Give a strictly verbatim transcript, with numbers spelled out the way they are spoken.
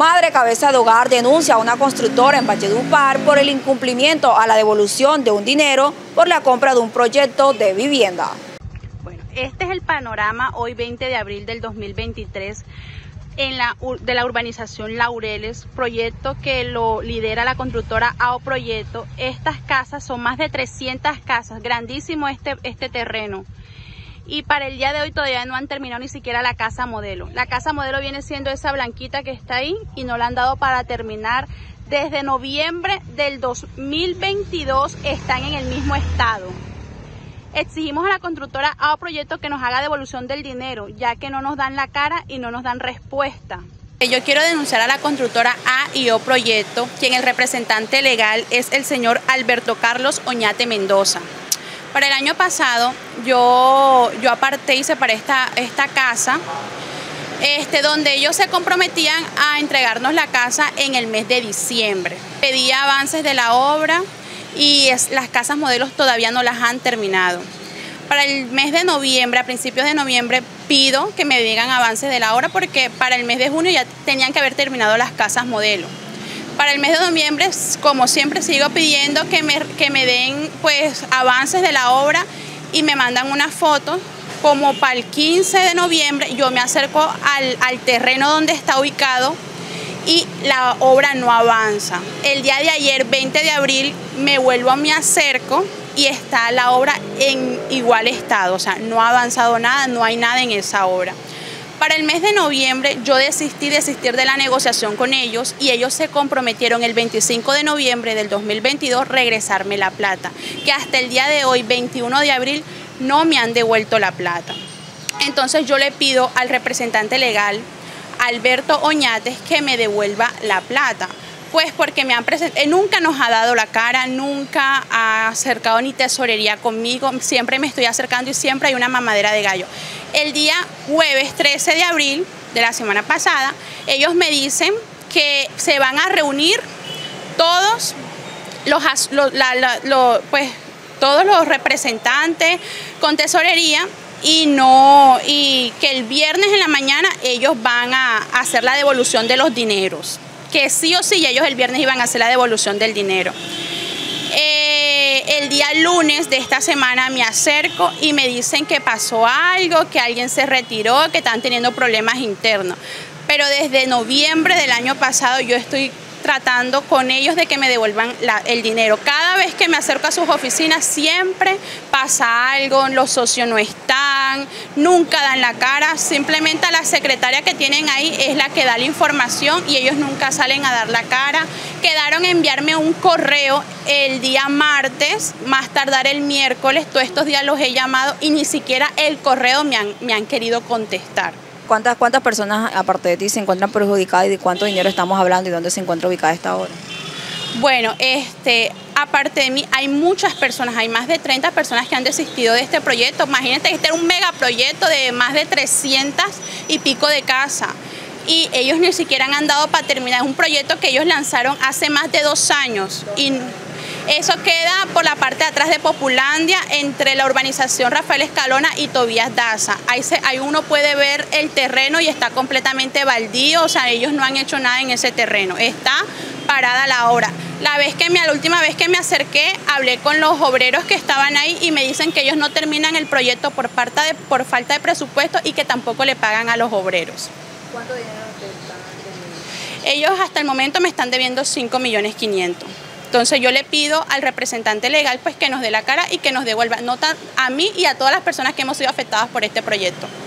Madre cabeza de hogar denuncia a una constructora en Valledupar por el incumplimiento a la devolución de un dinero por la compra de un proyecto de vivienda. Bueno, este es el panorama hoy veinte de abril del dos mil veintitrés en la, de la urbanización Laureles, proyecto que lo lidera la constructora A O Proyecto. Estas casas son más de trescientas casas, grandísimo este, este terreno. Y para el día de hoy todavía no han terminado ni siquiera la casa modelo. La casa modelo viene siendo esa blanquita que está ahí y no la han dado para terminar. Desde noviembre del dos mil veintidós están en el mismo estado. Exigimos a la constructora A O Proyecto que nos haga devolución del dinero, ya que no nos dan la cara y no nos dan respuesta. Yo quiero denunciar a la constructora A y O Proyecto, quien el representante legal es el señor Alberto Carlos Oñate Mendoza. Para el año pasado yo, yo aparté y separé esta, esta casa, este, donde ellos se comprometían a entregarnos la casa en el mes de diciembre. Pedí avances de la obra y es, las casas modelos todavía no las han terminado. Para el mes de noviembre, a principios de noviembre, pido que me digan avances de la obra porque para el mes de junio ya tenían que haber terminado las casas modelo. Para el mes de noviembre, como siempre, sigo pidiendo que me, que me den pues, avances de la obra y me mandan una foto. Como para el quince de noviembre yo me acerco al, al terreno donde está ubicado y la obra no avanza. El día de ayer, veinte de abril, me vuelvo, me acerco y está la obra en igual estado, o sea, no ha avanzado nada, no hay nada en esa obra. Para el mes de noviembre yo desistí desistir de la negociación con ellos y ellos se comprometieron el veinticinco de noviembre del dos mil veintidós regresarme la plata, que hasta el día de hoy, veintiuno de abril, no me han devuelto la plata. Entonces yo le pido al representante legal, Alberto Oñates, que me devuelva la plata. Pues porque me han presentado, él nunca nos ha dado la cara, nunca ha acercado ni tesorería conmigo, siempre me estoy acercando y siempre hay una mamadera de gallo. El día jueves trece de abril de la semana pasada, ellos me dicen que se van a reunir todos los, los, la, la, lo, pues, todos los representantes con tesorería y, no, y que el viernes en la mañana ellos van a hacer la devolución de los dineros. Que sí o sí ellos el viernes iban a hacer la devolución del dinero. Eh, el día lunes de esta semana me acerco y me dicen que pasó algo, que alguien se retiró, que están teniendo problemas internos. Pero desde noviembre del año pasado yo estoy tratando con ellos de que me devuelvan la, el dinero. Cada vez que me acerco a sus oficinas siempre pasa algo, los socios no están, nunca dan la cara, simplemente a la secretaria que tienen ahí es la que da la información y ellos nunca salen a dar la cara. Quedaron en enviarme un correo el día martes, más tardar el miércoles, todos estos días los he llamado y ni siquiera el correo me han, me han querido contestar. ¿Cuántas, ¿Cuántas personas, aparte de ti, se encuentran perjudicadas y de cuánto dinero estamos hablando y dónde se encuentra ubicada esta obra? Bueno, este, aparte de mí, hay muchas personas, hay más de treinta personas que han desistido de este proyecto. Imagínate que este era un megaproyecto de más de trescientas y pico de casas. Y ellos ni siquiera han dado para terminar. Es un proyecto que ellos lanzaron hace más de dos años. Y eso queda por la parte de atrás de Populandia, entre la urbanización Rafael Escalona y Tobías Daza. Ahí, se, ahí uno puede ver el terreno y está completamente baldío, o sea, ellos no han hecho nada en ese terreno, está parada la obra. La, vez que me, la última vez que me acerqué, hablé con los obreros que estaban ahí y me dicen que ellos no terminan el proyecto por, parte de, por falta de presupuesto y que tampoco le pagan a los obreros. ¿Cuánto dinero te están debiendo? Ellos hasta el momento me están debiendo cinco millones quinientos. Entonces yo le pido al representante legal pues que nos dé la cara y que nos devuelva nota a mí y a todas las personas que hemos sido afectadas por este proyecto.